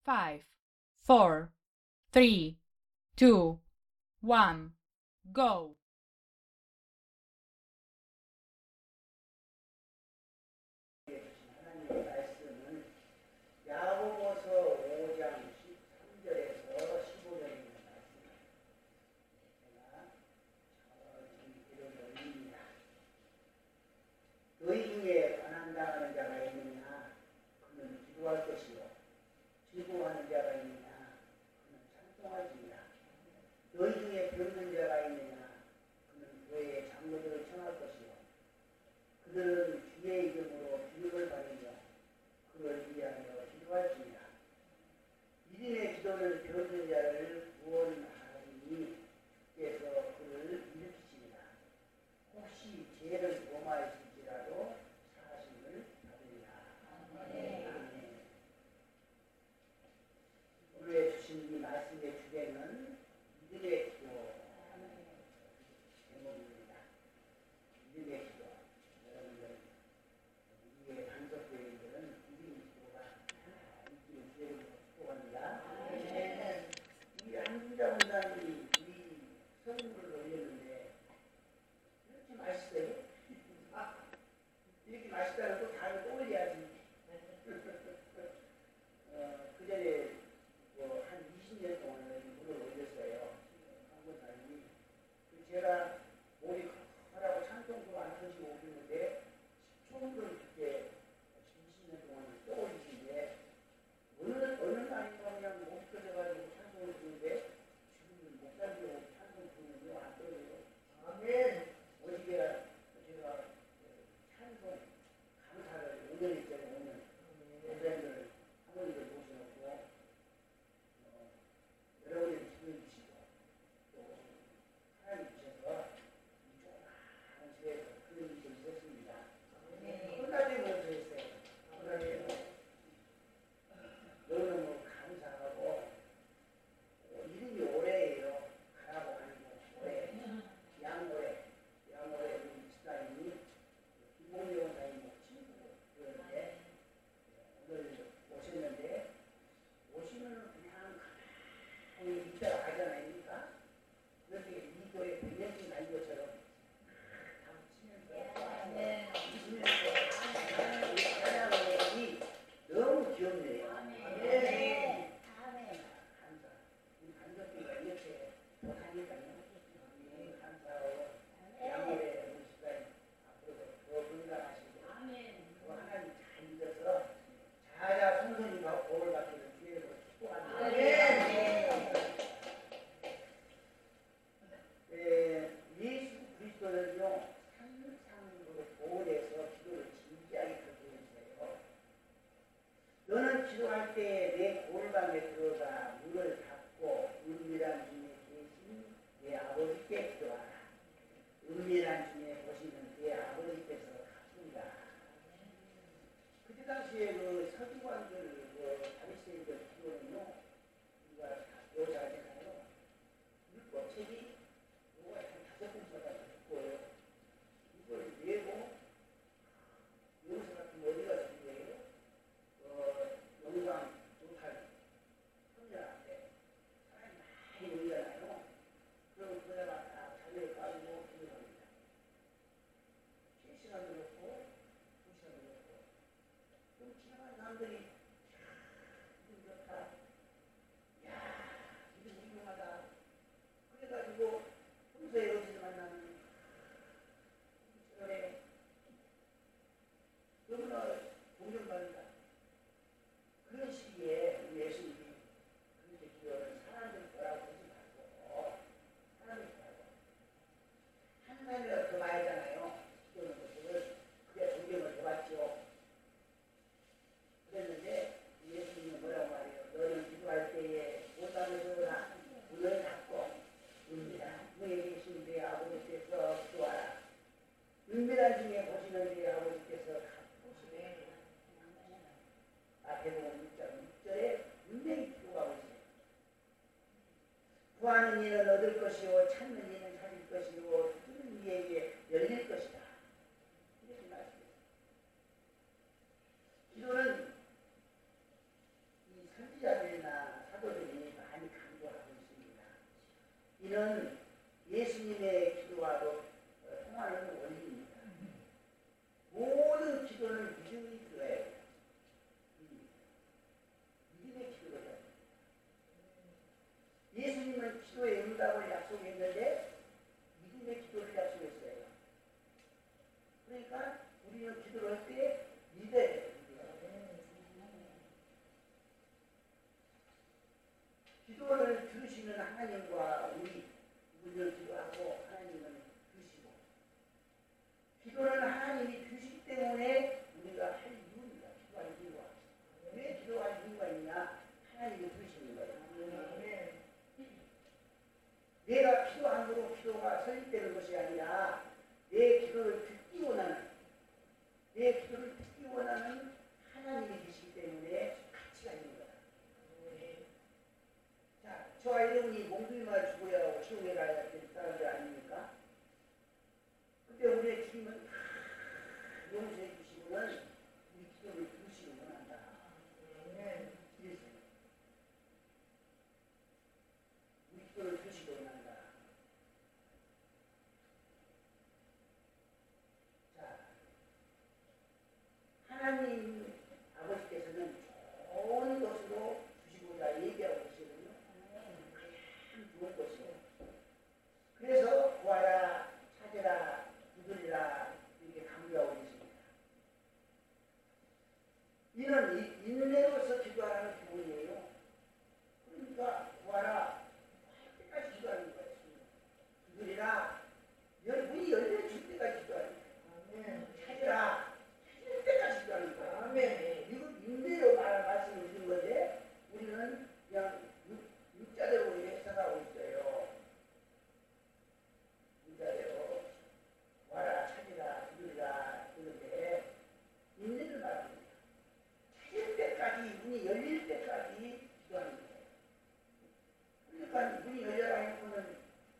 5, 4, 3, 2, 1, go! 하나님의 말씀은 야고보서 5장 13절에서 15절에 있는 말씀입니다. 제가 천천히 읽어드립니다. 너희 중에 가난당하는 자가 있느냐? 그는 기도할 것이요. 즐거워하는 자가 있느냐? 그는 찬송할지니라. 너희 중에 병든 자가 있느냐? 그는 교회의 장로들을 청할 것이요. 그들은 주의 이름으로 비유를 받으며 그를 위하여 기도할지니라. 믿음의 기도는 병든 자를 구원하리니 주께서 그를 일으키시리라. 혹시 죄를 범하였을지라도 사하심을 받으리라. 아멘. 오늘 주신 이 말씀의 주제는 믿음의 기도 제목입니다. 믿음의 기도. 여러분들 우리의 반석교회들은 믿음의 기도가 있기를 주의로 축복합니다. 우리 한준자 원장이 우리 성물을 올렸는데 이렇게 맛있어요? 이렇게 맛있다고 또 다음에 또 올려야지. 그 전에 한 20년 동안 물을 올렸어요. 한국 사람이. 제가 몸이 하라고 찬송도 안 하시고 오셨는데 10초를 그때 20년 동안 또 올리신데 어느 날인가 그냥 몸이 터져가지고 찬송을 부르는데 지금 목사님도 찬송 부르는데 안 떨어져요. 아멘. 어저께 제가 찬송 강사를 5년 했잖아요. 5년. 목사님들 사모님들 모셔놓고 여러분이 지켜주시고 또 하나님 주셔서 이 조그마한 집에서 그런 일이 있었습니다. 끝나게 먼저 했어요. 끝나게 너무너무 감사하고 이름이 오래예요. 가라고 아니고 오래. 양오래 우리 집사님이 김봉리 원사님 친구였는데 오늘 오셨는데 오시면 그냥 가만히 있다가 가지 않습니까? 그렇게 이 교회 100년씩 난 것처럼 찬양이 너무 귀엽네요. 감사. 우리 반석기가 이렇게 못하니까요. 감사하고 양호의 우리 집사님 앞으로도 더 건강하시고 또 하나님 잘 믿어서 자자 성선이가 복을 받기를 주의로 축복합니다. 예수 그리스도는요 항상으로 보호해서 기도를 진지하게 그렇게 해주세요. 너는 기도할 때 내 골방에 들어가 문을 닫고 은밀한 중에 계신 내 아버지께 기도하라. 은밀한 중에 보시는 내 아버지께서 갚습니다. 그때 당시에 그 서기관들, 바리새인들 기도는요, 우리가 배우자 하잖아요. 율법책이 뭐가 한 5군데가 있고요. 이걸 내고 여기서 같은 어디가 중요해요? 영광, 조탈, 선녀한테 사람이 많이 모이잖아요. 그럼 그대가 다 자리를 까지고 기도합니다. 3시간 들었고 2시간 들었고 그럼 지나가는 사람들이 이거 좋다. 야, 이거 유명하다. 그래가지고 평소에 어디서 만나는 시간에 너무나 존경받는다. 그런 시기에 우리 예수님이 그렇게 기도를 사람들 거라고 하지 말고 사람들 거라고 한 사람이라도 더 말했잖아요. 기도는 것을 그게 존경을 더 받죠. 그랬는데 예수님은 뭐라고 말해요? 너는 기도할 때에 못하면서 문을 닫고 은밀한 중에 계신 내 아버지께서 기도하라. 은밀한 중에 보시는 내 아버지께서 보시네. 마태복음 6절에 분명히 기도가 오시네. 구하는 이는 얻을 것이요 찾는 이는 찾을 것이요 두드리는 이에게 열릴 것이다. 이렇게 말씀했습니다. 기도는 이 선지자들이 이는 예수님의 기도와도 통하는 원리입니다. 모든 기도는 믿음이 들어야 해요. 믿음의 기도가 돼요. 예수님은 기도의 응답을 약속했는데 믿음의 기도를 약속했어요. 그러니까 우리는 기도를 할 때 믿어야 돼요. 기도를 들으시는 하나님과 우리는 기도하고 하나님은 들으시고, 기도는 하나님이 들으시기 때문에 우리가 할 이유입니다. 기도할 이유가. 왜 기도할 이유가 있냐? 하나님이 들으시는 거예요. 내가 기도함으로 기도가 설립되는 것이 아니라 내 기도를 듣기 원하는 하나님이 계시기 때문에 가치가 있는 거다. 자, 저와 여러분이 몽둥이만 죽어야 하고 지옥에 가야 될 사람들 아닙니까? 근데 우리의 주님은 다 용서해 주시고는 우리 기도를 들으시기 원한다. 그래서 우리 기도를 들으시기 원한다. 자, 하나님 아버지께서는 좋은 것으로 주시고자 얘기하고 계시거든요. 참 좋은 것이요. 그래서 구하라, 찾으라, 두드리라 이렇게 강조하고 계십니다. 이는 인내로서 기도하라는 교훈이에요. 그러니까 구하라, 할 때까지 기도하는 거예요. 두드리라, 문이 열려줄 때까지 기도하는 거예요. 찾으라, 찾을 때까지 기도하는 거예요. 이건 인내로 말씀을 드린 건데 우리는 그냥 육자대로 이렇게 해석하고 있어요. 육자대로 구하라, 찾으라, 두드리라 그런데 인내를 말합니다. 찾을 때까지, 문이 열릴 때까지 기도하는 거예요. 그러니까 문이 열려라 하면은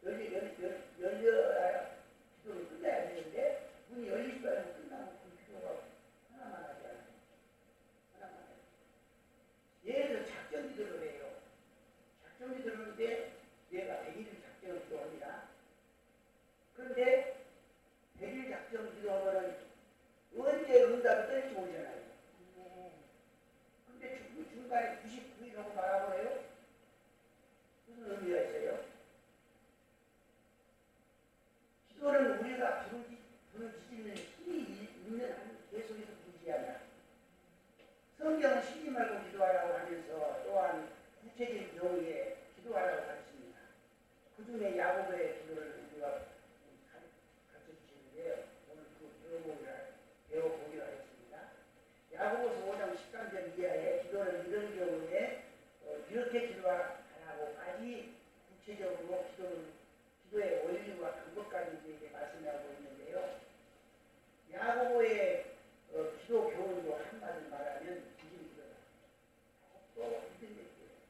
열려야 기도를 끝내야 되는데 문이 열리지도 않고 끝나면 그 기도가 하나만 하지 않아요. 하나만 해요. 예를 들어 작전 기도를 해요. 작전 기도를 하는데 내가 100일 작전 기도합니다. 그런데 100일 작전 기도하면은 언제 응답이 떨지 모르잖아요. 근데 중간에 99일하고 말아버려요? 무슨 의미가 있어요? 기도는 우리가 부르짖는 힘이 있는 한 계속해서 부르짖어야. 성경은 쉬지 말고 기도하라고 하면서 또한 구체적인 경우에 기도하라고 가르칩니다. 그 중에 야고보의 기도를 우리가 가르쳐 주시는데요. 오늘 그 배워보기로 하겠습니다. 야고보서 5장 13절 이하에 기도는 이런 경우에 이렇게 기도하라고까지 구체적으로 기도의 원리와 근거까지 이제 말씀하고 있는데요. 야고보의 기도 교훈도 한마디로 말하면 믿음이 기도다. 또 믿음의 기도예요.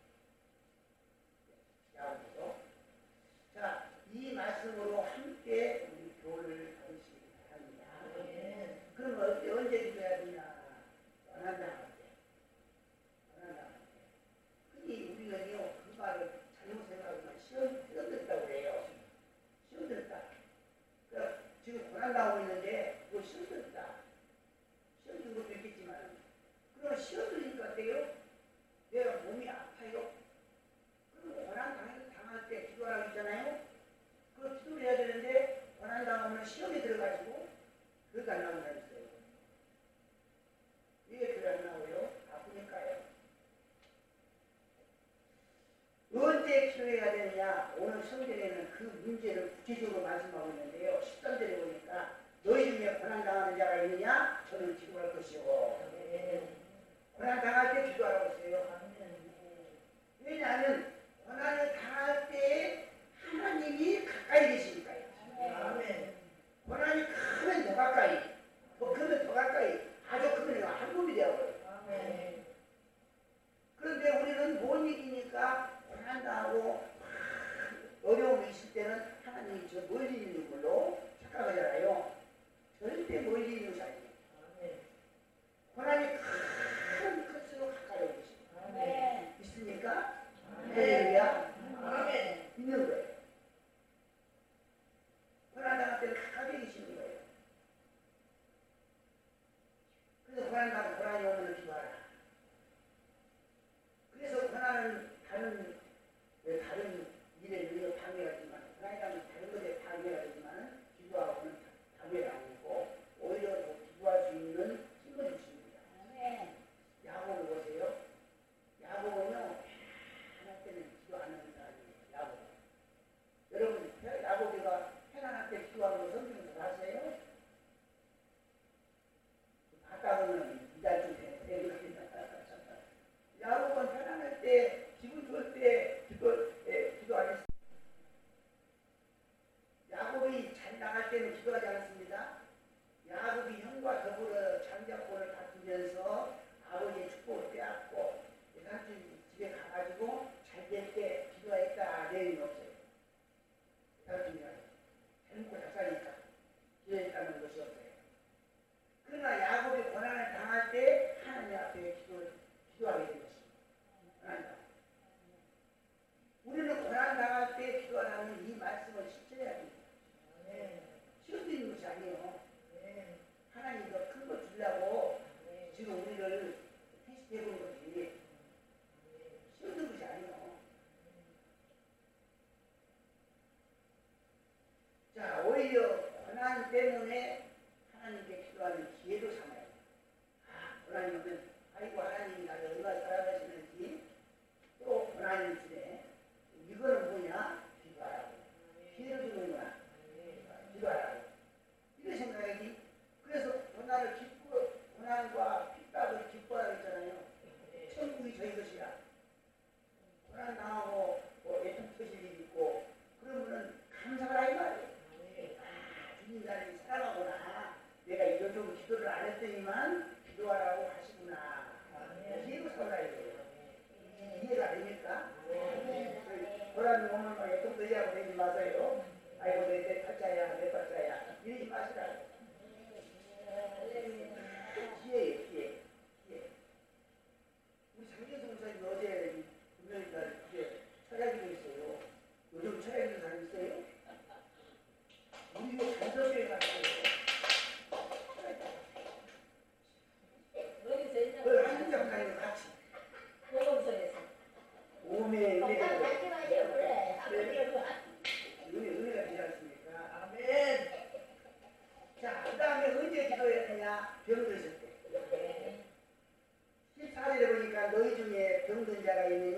야고보서. 자, 이 말씀으로 함께 우리 교훈을 받으시기 바랍니다. 그럼 언제 기도해야 되냐? 원한다 할 때. 원한다 할 때. 흔히 우리는요, 그 말을 잘못 생각하면 시험 들었다고 해요. 시험 들었다. 그러니까 지금 고난 당하고 있는데 그거 시험 들었다. 시험 든 것도 있겠지만 그럼 시험 들으니까 어때요? 내가 몸이 아파요. 그럼 고난 당할 때 기도하라고 했잖아요. 그 기도를 해야 되는데 고난 당하면 시험에 들어가지고 그것도 안 나온다 했어요. 왜 그게 안 나오요? 아프니까요. 언제 기도해야 되느냐? 오늘 성경에는 그 문제를 구체적으로 말씀하고 있는데요. 13절에 보니까 너희 중에 고난당하는 자가 있느냐? 저는 기도할 것이요. 고난당할 때 기도하라고 했어요. 왜냐하면 고난을 당할 때 하나님이 가까이 계시니까요. 고난이 크면 더 가까이, 더 크면 더 가까이, 아주 크면 한 몸이 되어버려요. 그런데 우리는 못 이기니까 고난당하고 어려움이 있을 때는 하나님이 저 멀리 있는 걸로 착각하잖아요. 절대 멀리 있는 것이 아니에요. 고난이 클수록 가까이 오고 있습니다. 믿습니까? 할렐루야. 있는 거예요.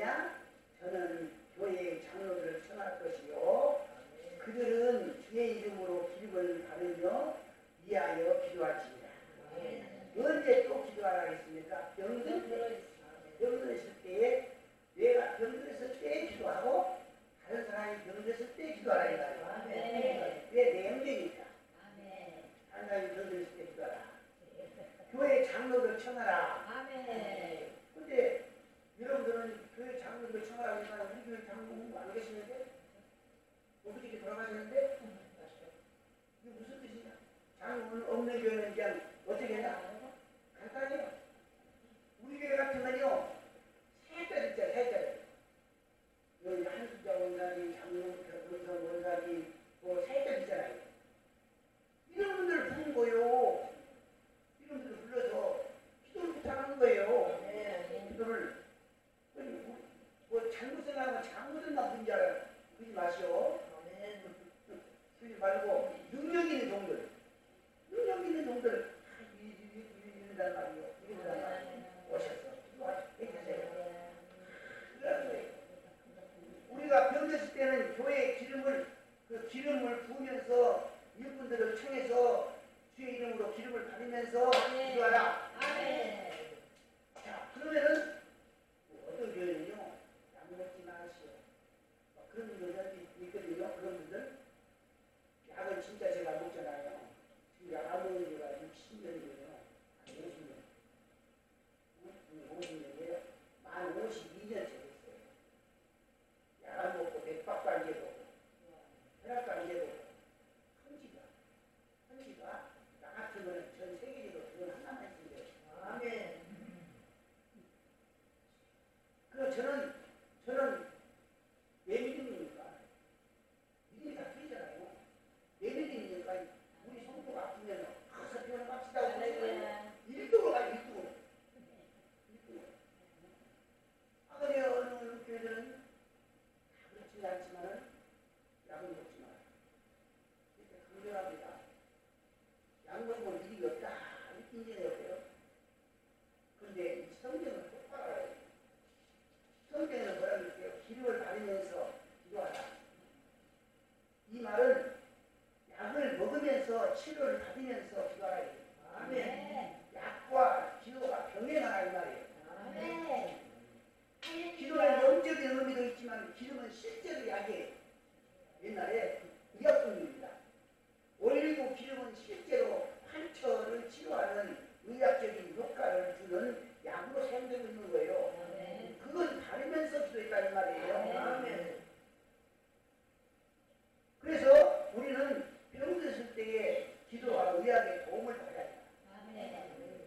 하느냐? 저는 교회의 장로들을 청할 것이요. 그들은 주의 이름으로 기름을 받으며 위하여 기도할지니라. 언제 또 기도하라 했습니까? 병들었을 때에, 내가 병들었을 때 기도하고 다른 사람이 병들었을 때 기도하라 했다. 왜? 내 형제니까. 다른 사람이 병들었을 때 기도하라. 교회 장로들 청하라. 근데 여러분들은 교회 장로들 청하라고 하니까 우리 교회 장로 안 계시는데? 어떻게 돌아가셨는데? 이게 무슨 뜻이냐? 장로는 없는 교회는 그냥 어떻게 했나? 간단해요. 우리 교회 같으면요, 세자리 있잖아요, 세자리. 여기 한수자 원사님, 장로, 변성 원사님, 뭐 세자리 있잖아요. 이런 분들을 부른 거요. 이런 분들을 불러서 기도를 부탁하는 거예요. 기도를. 뭐 잘못 생각하면 잘못은 나쁜 줄 알아요. 그러지 마시오. 그러지 말고 능력 있는 종들. 능력 있는 종들. 이런단 말이요. 이런단 말이요. 오셔서 기도해주세요. 우리가 병들었을 때는 교회에 기름을 부으면서 일꾼들을 청해서 주의 이름으로 기름을 받으면서 기도하라. 자, 그러면은 어떤 교회는요, 약 먹지 마시오. 그런 분들이 있거든요. 그런 분들 약은 진짜 제가 먹잖아요. 지금 약 안 먹는 지가 60년이에요. 50년. 50년이에요. 만 52년째 됐어요. 약 안 먹고 백박도 안 재고 혈압도 안 재고 헌지가 나 같은 거는 전 세계적으로 그건 하나만 있는데. 아멘. 그 저는 내 믿음이니까 믿음이 다 틀리잖아요. 내 믿음이니까 우리 성도가 아프면 가서 병원 갑시다 하고 일등으로 가요. 일등으로. 아그래 어느 교회들은 다 그렇지 않지만은 약을 먹지 마라. 이렇게 강조합니다. 약 먹으면 일이 없다. 이렇게 인정해요. 그런데 이 성경은 똑바로 알아야 돼요. 성경에는 뭐라고 할게요? 기름을 바르면서 기도하라. 이 말은 약을 먹으면서 치료를 받으면서 기도하라. 아멘. 약과 기도가 병행하라 이 말이에요. 아멘. 기도는 영적인 의미도 있지만 기름은 실제로 약이에요. 옛날에 의약품입니다. 올리고 기름은 실제로 환처를 치료하는 의학적인 효과를 주는 약으로 사용되고 있는 거예요. 아멘. 그건 바르면서 기도했다는 말이에요. 아멘. 그래서 우리는 병들었을 때에 기도와 의학의 도움을 받아야 합니다. 아멘.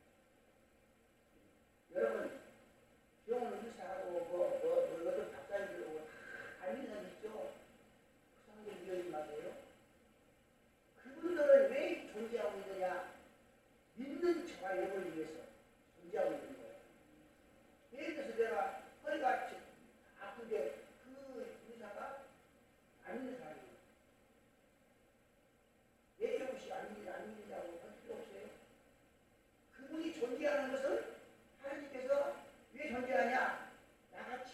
여러분, 병원 의사하고 어떤 박사님들하고 다 알는 사람 있죠? 그 사람들 위험이 맞아요. 그분들은 왜 존재하고 있느냐? 믿는 자가 영을 위해서 존재하고 있는 거예요. 예를 들어서 내가 허리가 아픈데 그 의사가 안 믿는 사람이에요. 내 조금씩 안 믿는다고 할 필요 없어요. 그분이 존재하는 것은 하나님께서 왜 존재하냐? 나같이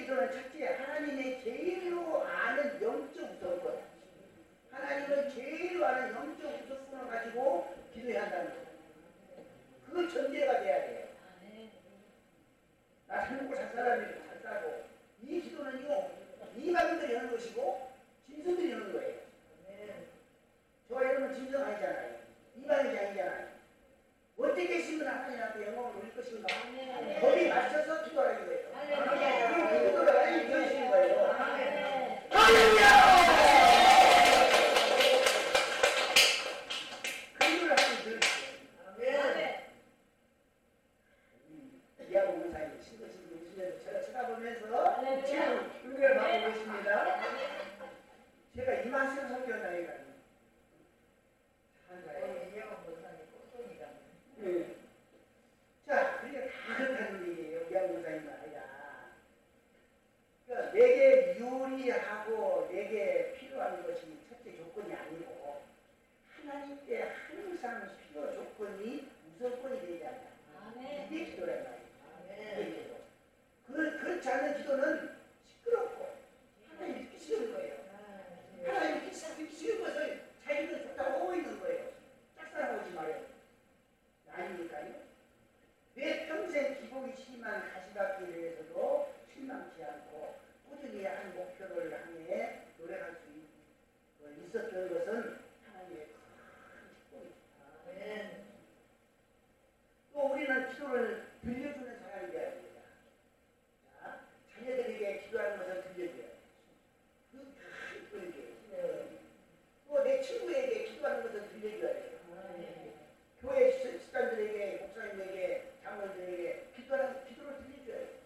기도는 첫째, 하나님의 제일로 아는 영적 우선권. 하나님을 제일로 아는 영적 우선권을 가지고 기도해야 한다는 거예요. 그걸 전제가 돼야 돼요. 나 잘 먹고 잘 살아야 잘 살고. 이 기도는요, 이방인들이 하는 것이고, 짐승들이 하는 거예요. 저 여러분 짐승 아니잖아요. 이방인이 아니잖아요. 어떻게 계시면 하나님한테 영광을 올릴 것인가? 거기 맞춰서 기도하는 거예요. 그럼 기도를 하나님 들으시는 거예요. 할렐루야! 그 기도를 하나님 들으시죠. 이하고 목사님 친구친구 웃으면서 저를 쳐다보면서 지금 은혜를 받고 계십니다. 제가 이만큼 성경나니까요. 네. 자, 그러니까 다 그렇다는 얘기예요. 이하고 목사님 아니라. 그러니까 내게 유리하고 내게 필요한 것이 첫째 조건이 아니고 하나님께 항상 필요 조건이 우선권이 되지 않냐. 이게 기도란 말이에요. 그렇지 않은 기도는 시끄럽고 하나님 믿기 싫은 거예요. 하나님 믿기 싫은 것을 자기는 좋다고 하고 있는 거예요. 짝사랑하지 말아요. 아니니까요. 내 평생 기복이 심한 가시밭길에 대해서도 실망치 않고 꾸준히 한 목표를 향해 노력할 수 있었던 것은 하나님의 큰 축복입니다. 또 우리는 기도를 들려주는 사람이 되어야 됩니다. 자, 자녀들에게 기도하는 것을 들려줘야 돼요. 또 내 친구에게 기도하는 것을 들려줘야 돼요. 교회 집사님들에게, 목사님에게, 장로들에게 기도를 들려줘야 돼요.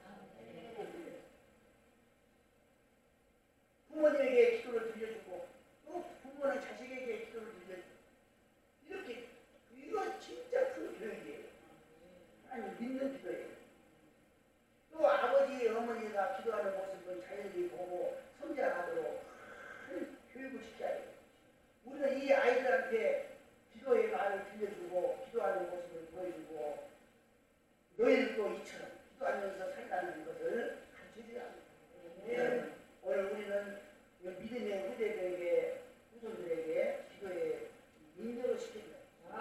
부모님에게 기도를 들려주고 또 부모는 자식에게 기도를 들려주고 이렇게 이거 진짜 큰 교육이에요. 아니 믿는 기도예요. 또 아버지, 어머니가 기도하는 모습을 자녀들이 보고 성장하도록 큰 교육을 시켜야 돼요. 우리는 이 아이들한테 기도의 말을 들려주고 기도하는 모습을 보여주고 너희들도 이처럼 기도하면서 살라는 것을 가르쳐줘야 합니다. 오늘 우리는 믿음의 후대들에게 후손들에게 기도의 인정을 시킵니다.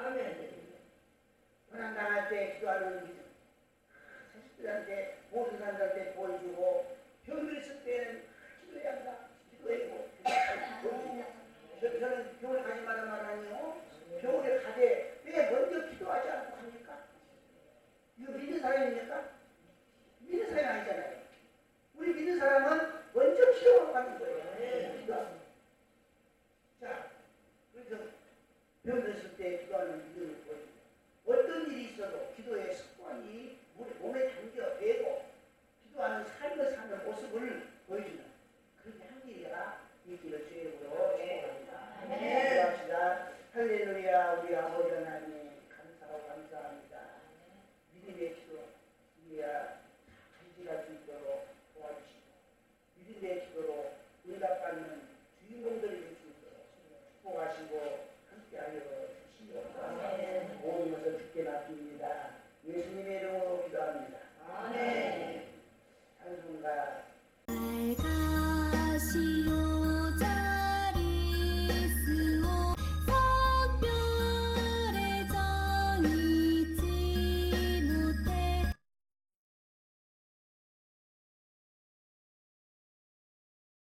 고난당할 때 기도하는 믿음, 자식들한테 모든 사람들한테 보여주고 병들 있을 때는 기도해야 한다. 기도해고 저는 병을 가지 말란 말 아니에요. 병원에 가되 왜 먼저 기도하지 않고 합니까? 이거 믿는 사람입니까? 믿는 사람이 아니잖아요. 우리 믿는 사람은 먼저 기도하고 가는 거예요. 기도하고. 자, 그래서 병들었을 때 기도하는 믿음을 보여줍니다. 어떤 일이 있어도 기도의 습관이 우리 몸에 담겨 배고 기도하는 삶을 사는 모습을 보여주는 그런 향기가 있기를 주의 이름으로 축복합니다. 기도합시다. 할렐루야. 우리 아버지 하나님 감사하고 감사합니다. 믿음의 기도 우리가 간직할 수 있도록 도와주시고 믿음의 기도로 응답받는 주인공들이 될 수 있도록 축복하시고 함께하여 주시옵소서. 모든 것을 주께 맡깁니다. 예수님의 이름으로